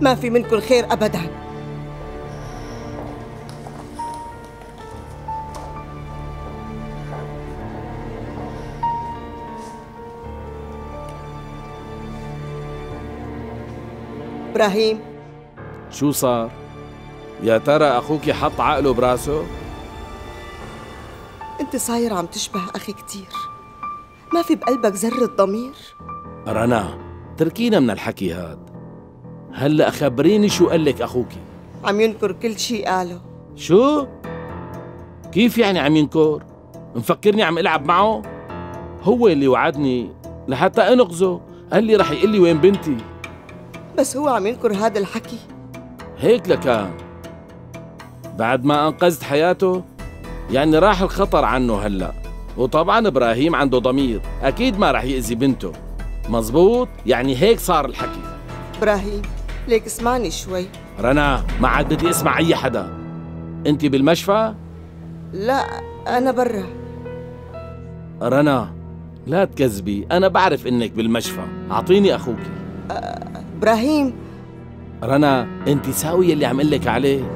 ما في منكم خير أبداً. إبراهيم، شو صار؟ يا ترى أخوك حط عقله براسه؟ أنت صاير عم تشبه أخي كتير، ما في بقلبك ذرة ضمير؟ رنا، تركينا من الحكي هاد. هلأ خبريني شو قالك أخوكي؟ عم ينكر كل شي قاله. شو؟ كيف يعني عم ينكر؟ مفكرني عم ألعب معه؟ هو اللي وعدني لحتى أنقذه، قال لي رح يقول لي وين بنتي. بس هو عم ينكر هذا الحكي. هيك لكان بعد ما أنقذت حياته، يعني راح الخطر عنه هلأ. وطبعا إبراهيم عنده ضمير، أكيد ما رح يأذي بنته. مزبوط؟ يعني هيك صار الحكي. إبراهيم ليك اسمعني شوي. رنا، ما عاد بدي اسمع أي حدا. أنت بالمشفى؟ لا، أنا برا. رنا لا تكذبي، أنا بعرف إنك بالمشفى. أعطيني أخوك. إبراهيم. رنا، أنت ساوية اللي عم قلك عليه.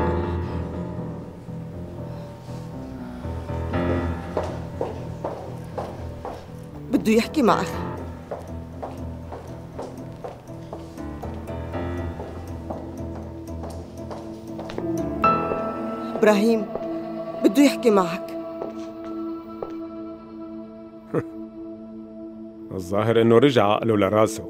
بده يحكي مع أخي. إبراهيم بده يحكي معك. الظاهر انه رجع عقله لراسه.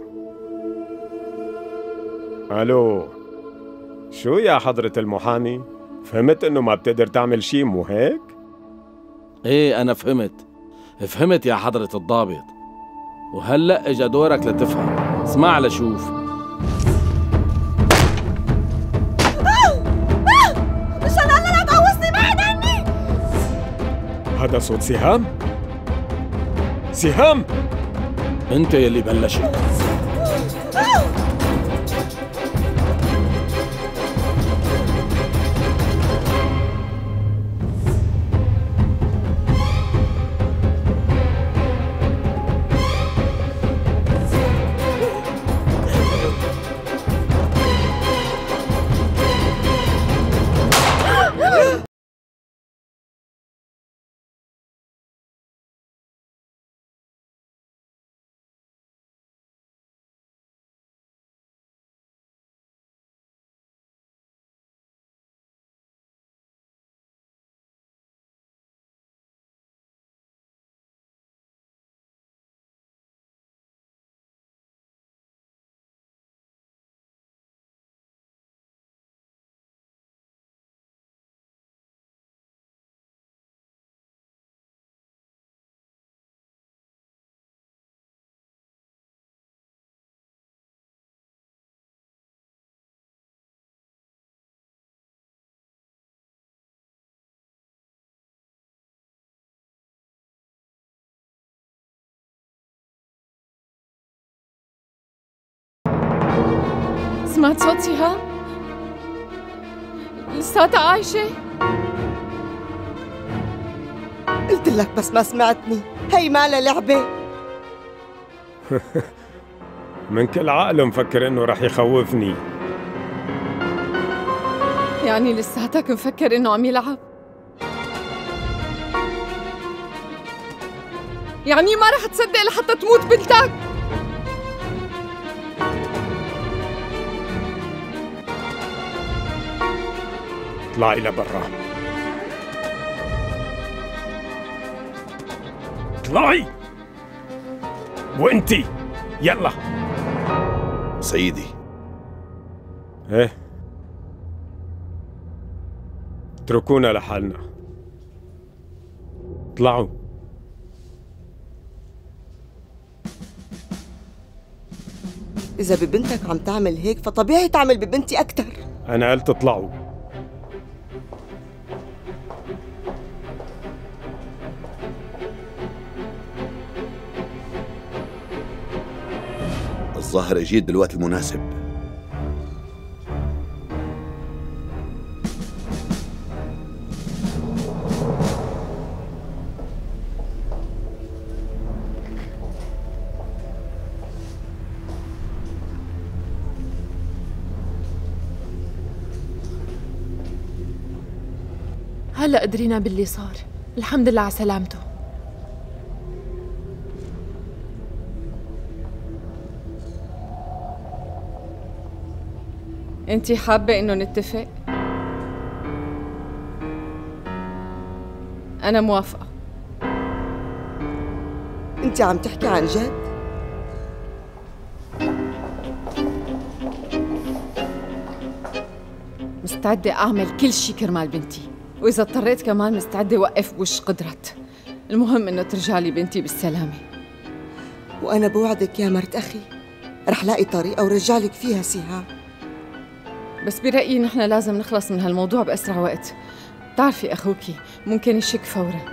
الو، شو يا حضرة المحامي؟ فهمت انه ما بتقدر تعمل شي، مو هيك؟ ايه انا فهمت يا حضرة الضابط. وهلأ اجا دورك لتفهم. اسمع لشوف. مشان الله لا تقوصني بعد عني. هذا صوت سهام؟ سهام! انت يلي بلشت. سمعت صوت سهام؟ لساتها عايشة؟ قلت لك بس ما سمعتني. هي مالها لعبة. من كل عقله مفكر انه رح يخوفني. يعني لساتك مفكر انه عم يلعب؟ يعني ما رح تصدق لحتى تموت بنتك؟ اطلعي لبرا، اطلعي وانتي يلا. سيدي. ايه، اتركونا لحالنا. اطلعوا. إذا ببنتك عم تعمل هيك فطبيعي تعمل ببنتي أكتر. أنا قلت اطلعوا. الظاهر اجيت بالوقت المناسب. هلا قدرينا باللي صار. الحمد لله على سلامته. انتي حابة انه نتفق؟ انا موافقة. انت عم تحكي عن جد؟ مستعدة اعمل كل شي كرمال بنتي، واذا اضطريت كمان مستعدة اوقف بوش قدرت. المهم انه ترجع لي بنتي بالسلامة. وانا بوعدك يا مرت اخي رح لاقي طريقة ورجع لك فيها سهام. بس برأيي نحن لازم نخلص من هالموضوع بأسرع وقت. بتعرفي أخوكي ممكن يشك فورا.